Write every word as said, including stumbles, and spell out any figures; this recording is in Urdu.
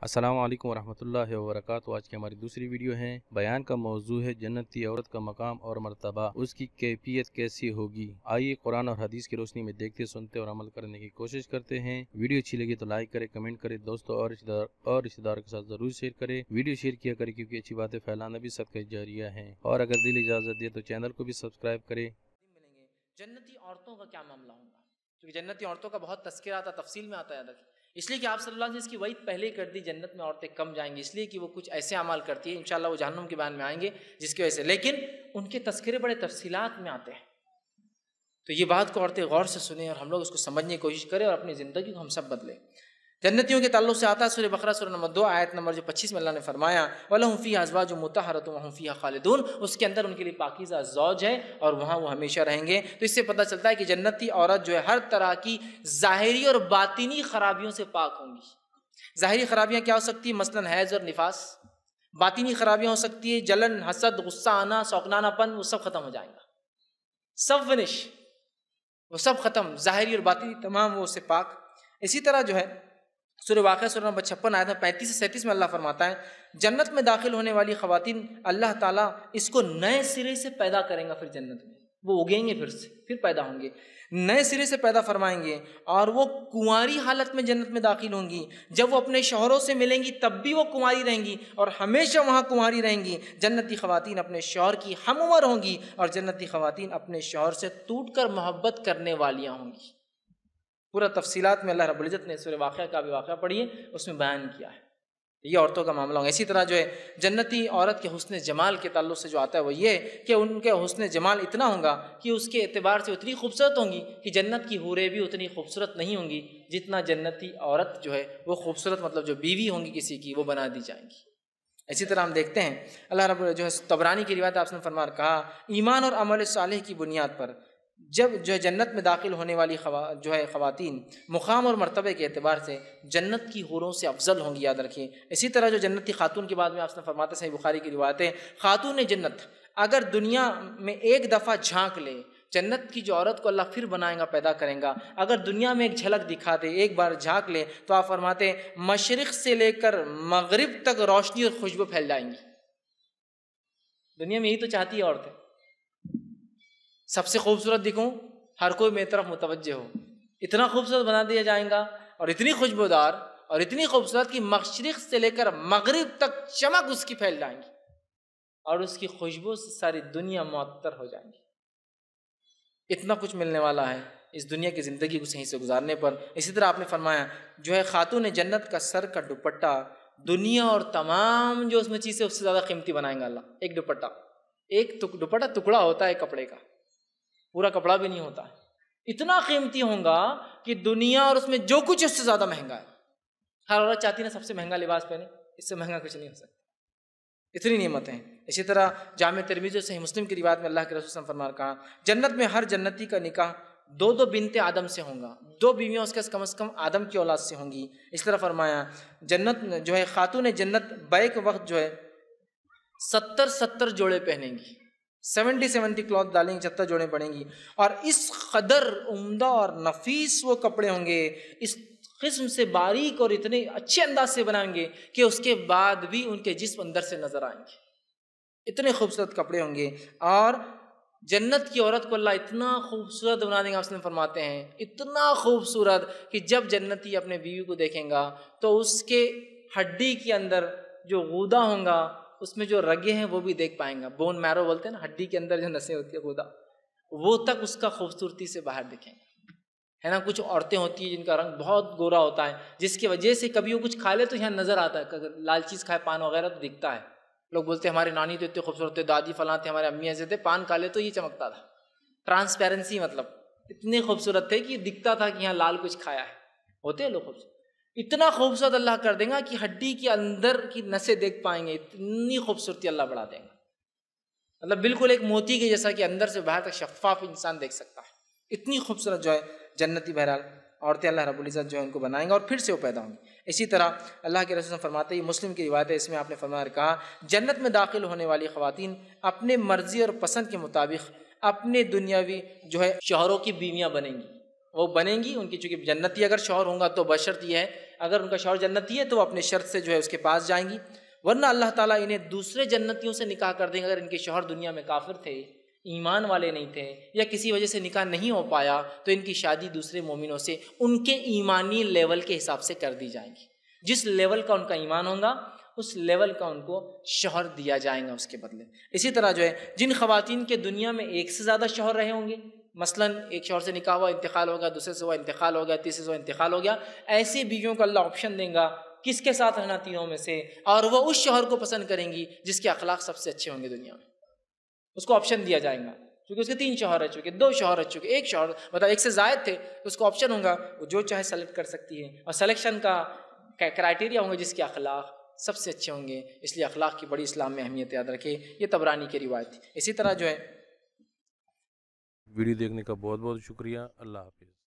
السلام علیکم ورحمۃ اللہ وبرکاتہ۔ آج کی ہماری دوسری ویڈیو ہے۔ بیان کا موضوع ہے جنتی عورت کا مقام اور مرتبہ، اس کی کیفیت کیسی ہوگی۔ آئیے قرآن اور حدیث کی روشنی میں دیکھتے سنتے اور عمل کرنے کی کوشش کرتے ہیں۔ ویڈیو اچھی لگی تو لائک کرے، کمنٹ کرے، دوستوں اور رشتہ دار اور رشتہ داروں کے ساتھ ضرور شیئر کرے۔ ویڈیو شیئر کیا کرے کیونکہ اچھی باتیں پھیلانا بھی صدقہ جاریہ ہے، اور اگر دل اجازت دے تو چینل کو بھی سبسکرائب کرے۔ ملیں گے جنتی عورتوں کا کیا معاملہ ہوگا، کیونکہ جنتی عورتوں کا بہت تذکرہ آتا، تفصیل میں آتا ہے، اس لیے کہ آپ صلی اللہ علیہ وسلم نے اس کی وعید پہلے ہی کر دی، جنت میں عورتیں کم جائیں گی، اس لیے کہ وہ کچھ ایسے اعمال کرتی ہیں، انشاءاللہ وہ جہنم کے بیان میں آئیں گے جس کی وجہ سے، لیکن ان کے تذکرے بڑے تفصیلات میں آتے ہیں۔ تو یہ بات کو عورتیں غور سے سنیں اور ہم لوگ اس کو سمجھنے کی کوشش کریں اور اپنی زندگی کو ہم سب بدلیں۔ جنتیوں کے تعلق سے آتا ہے سورہ بقرہ سورہ نمبر دو آیت نمبر جو پچیس میں اللہ نے فرمایا وَلَهُمْ فِيهَا أَزْوَاجٌ مُطَهَّرَةٌ وَهُمْ فِيهَا خَالِدُونَ، اس کے اندر ان کے لیے پاکیزہ زوج ہے اور وہاں وہ ہمیشہ رہیں گے۔ تو اس سے پتہ چلتا ہے کہ جنتی عورت جو ہے ہر طرح کی ظاہری اور باطنی خرابیوں سے پاک ہوں گی۔ ظاہری خرابیاں کیا ہو سکتی ہیں؟ مثلاً حیض اور نفاس۔ باطنی خرابیاں ہو سکتی ہے جلن، حسد، غصہ آنا، سوکنانہ پن، وہ سب ختم ہو جائیں گا، سب فنش، وہ سب ختم، ظاہری اور باطنی تمام وہ سے پاک۔ اسی طرح جو ہے سورہ واقعہ سورہ نمبر چھپن آیت پینتیس سے سینتیس میں اللہ فرماتا ہے جنت میں داخل ہونے والی خواتین اللہ تعالیٰ اس کو نئے سرے سے پیدا کریں گا، پھر جنت میں وہ اگیں گے، پھر سے پھر پیدا ہوں گے، نئے سرے سے پیدا فرمائیں گے، اور وہ کنواری حالت میں جنت میں داخل ہوں گی۔ جب وہ اپنے شوہروں سے ملیں گی تب بھی وہ کنواری رہیں گی اور ہمیشہ وہاں کنواری رہیں گی۔ جنتی خواتین اپنے شوہر کی ہم عمر ہوں گی اور جنتی خواتین اپنے شوہر سے ٹوٹ کر محبت کرنے والیاں ہوں گی۔ پورا تفصیلات میں اللہ رب العزت نے سورہ واقعہ کا بھی واقعہ پڑھیے، اس میں بیان کیا ہے، یہ عورتوں کا معاملہ ہوگا۔ اسی طرح جو ہے جنتی عورت کے حسن جمال کے تعلق سے جو آتا ہے وہ یہ کہ ان کے حسن جمال اتنا ہوگا کہ اس کے اعتبار سے اتنی خوبصورت ہوں گی کہ جنت کی حوریں بھی اتنی خوبصورت نہیں ہوں گی جتنا جنتی عورت جو ہے وہ خوبصورت، مطلب جو بیوی ہوں گی کسی کی، وہ بنا دی جائیں گی۔ اسی طرح ہم دیکھتے ہیں اللہ رب جو ہے طبرانی کی روایت آپ نے فرمان کہا ایمان اور عمل صالح کی بنیاد پر جب جو ہے جنت میں داخل ہونے والی خوا جو ہے خواتین مقام اور مرتبے کے اعتبار سے جنت کی حوروں سے افضل ہوں گی، یاد رکھیں۔ اسی طرح جو جنتی خاتون کے بعد میں آپ نے فرماتے صحیح بخاری کی روایتیں، خاتون جنت اگر دنیا میں ایک دفعہ جھانک لے، جنت کی جو عورت کو اللہ پھر بنائے گا، پیدا کریں گا، اگر دنیا میں ایک جھلک دکھا دے، ایک بار جھانک لے، تو آپ فرماتے ہیں مشرق سے لے کر مغرب تک روشنی اور خوشبو پھیل جائیں گی۔ دنیا میں یہی تو چاہتی ہے عورتیں، سب سے خوبصورت دکھوں، ہر کوئی میری طرف متوجہ ہو، اتنا خوبصورت بنا دیا جائیں گا اور اتنی خوشبودار اور اتنی خوبصورت کہ مشرق سے لے کر مغرب تک چمک اس کی پھیل جائیں گی اور اس کی خوشبو سے ساری دنیا معطر ہو جائیں گی۔ اتنا کچھ ملنے والا ہے اس دنیا کی زندگی کو صحیح سے گزارنے پر۔ اسی طرح آپ نے فرمایا جو ہے خاتون جنت کا سر کا دوپٹہ دنیا اور تمام جو اس میں چیزیں اس سے زیادہ قیمتی بنائیں گا اللہ۔ ایک دوپٹہ، ایک دوپٹہ ٹکڑا ہوتا ہے کپڑے کا، پورا کپڑا بھی نہیں ہوتا، اتنا قیمتی ہوگا کہ دنیا اور اس میں جو کچھ اس سے زیادہ مہنگا ہے۔ ہر عورت چاہتی ہے نا سب سے مہنگا لباس پہنے، اس سے مہنگا کچھ نہیں ہو سکتا، اتنی نعمتیں ہیں۔ اسی طرح جامع ترمذی صحیح مسلم کی روایت میں اللہ کے رسول صلی اللہ علیہ وسلم نے کہا جنت میں ہر جنتی کا نکاح دو دو بنت آدم سے ہوگا، دو بیویاں اس کے کم از کم آدم کی اولاد سے ہوں گی۔ اس طرح فرمایا جنت جو ہے خاتون جنت بیک وقت جو ہے ستر ستر جوڑے پہنیں گی، سیونٹی سیونٹی کلاتھ ڈالیں گی، ستر جوڑے پڑیں گی، اور اس قدر عمدہ اور نفیس وہ کپڑے ہوں گے، اس قسم سے باریک اور اتنے اچھے انداز سے بنائیں گے کہ اس کے بعد بھی ان کے جسم اندر سے نظر آئیں گے، اتنے خوبصورت کپڑے ہوں گے۔ اور جنت کی عورت کو اللہ اتنا خوبصورت بنا دیں گا، مسلم فرماتے ہیں اتنا خوبصورت کہ جب جنتی اپنے بیوی کو دیکھیں گا تو اس کے ہڈی کے اندر جو غدہ ہوں گا، اس میں جو رگیں ہیں وہ بھی دیکھ پائیں گا، بون میرو بولتے ہیں نا، ہڈی کے اندر جو نسیں ہوتی ہے غدہ، وہ تک اس کا خوبصورتی سے باہر دکھیں گا، ہے نا۔ کچھ عورتیں ہوتی ہیں جن کا رنگ بہت گورا ہوتا ہے، جس کی وجہ سے کبھی وہ کچھ کھا لے تو یہاں نظر آتا ہے، اگر لال چیز کھائے پان وغیرہ تو دکھتا ہے، لوگ بولتے ہیں ہماری نانی تو اتنے خوبصورت تھے، دادی فلاں تھے، ہمارے امی ایسے تھے، پان کھا لے تو یہ چمکتا تھا، ٹرانسپیرنسی، مطلب اتنے خوبصورت تھے کہ دکھتا تھا کہ یہاں لال کچھ کھایا ہے، ہوتے ہیں لوگ خوبصورت، اتنا خوبصورت اللہ کر دیں گا کہ ہڈی کے اندر کی نسیں دیکھ پائیں گے، اتنی خوبصورتی اللہ بڑھا دیں گا، مطلب بالکل ایک موتی کے جیسا کہ اندر سے باہر تک شفاف انسان دیکھ سکتا ہے، اتنی خوبصورت جو ہے جنتی بہرحال عورتیں اللہ رب العزت جو ہے ان کو بنائیں گا اور پھر سے وہ پیدا ہوں گی۔ اسی طرح اللہ کے رسول فرماتے ہیں، مسلم کی روایت ہے، اس میں آپ نے فرمایا کہا جنت میں داخل ہونے والی خواتین اپنے مرضی اور پسند کے مطابق اپنے دنیاوی جو ہے شوہروں کی بیویاں بنیں گی، وہ بنیں گی ان کی، چونکہ جنتی اگر شوہر ہوں گا تو بشرط یہ ہے اگر ان کا شوہر جنتی ہے تو وہ اپنے شرط سے جو ہے اس کے پاس جائیں گی، ورنہ اللہ تعالیٰ انہیں دوسرے جنتیوں سے نکاح کر دیں گے۔ اگر ان کے شوہر دنیا میں کافر تھے، ایمان والے نہیں تھے، یا کسی وجہ سے نکاح نہیں ہو پایا، تو ان کی شادی دوسرے مومنوں سے ان کے ایمانی لیول کے حساب سے کر دی جائیں گی۔ جس لیول کا ان کا ایمان ہوگا اس لیول کا ان کو شوہر دیا جائے گا اس کے بدلے۔ اسی طرح جو ہے جن خواتین کے دنیا میں ایک سے زیادہ شوہر رہے ہوں گے، مثلاً ایک شوہر سے نکاح ہوا، انتقال ہو گیا، دوسرے سے ہوا انتقال ہو گیا، تیسرے سے ہوا انتقال ہو گیا، ایسی بیویوں کو اللہ آپشن دیں گا کس کے ساتھ رہنا تینوں میں سے، اور وہ اس شوہر کو پسند کریں گی جس کے اخلاق سب سے اچھے ہوں گے دنیا میں۔ اس کو آپشن دیا جائے گا، کیونکہ اس کے تین شوہر رہ چکے، دو شوہر رہ چکے، ایک شوہر مطلب ایک سے زائد تھے، تو اس کو آپشن ہوگا، وہ جو چاہے سلیکٹ کر سکتی ہے، اور سلیکشن کا کرائٹیریا ہوں گے جس کے اخلاق سب سے اچھے ہوں گے۔ اس لیے اخلاق کی بڑی اسلام میں اہمیت یاد رکھے، یہ طبرانی کی روایت تھی۔ اسی طرح جو ہے ویڈیو دیکھنے کا بہت بہت شکریہ، اللہ حافظ۔